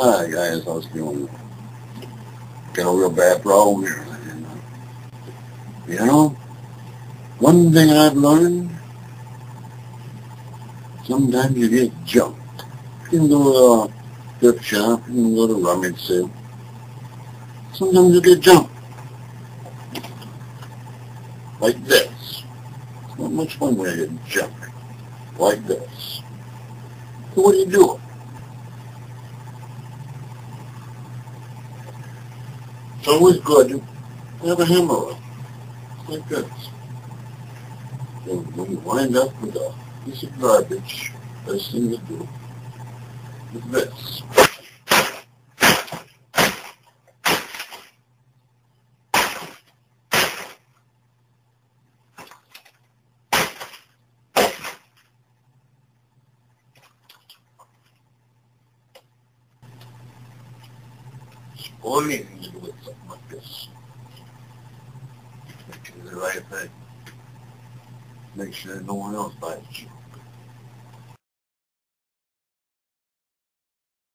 Hi guys, how's it going? Got a real bad problem here. You know, one thing I've learned, sometimes you get jumped. You can go to a thrift shop, you can go to a rummage sale. Sometimes you get jumped. Like this. It's not much fun when you get jumped. Like this. So what do you do? It's always good to have a hammer like this. So when you wind up with a piece of garbage, best thing to do is this. All you need to do is something like this. Make sure the right thing. Make sure no one else bites you.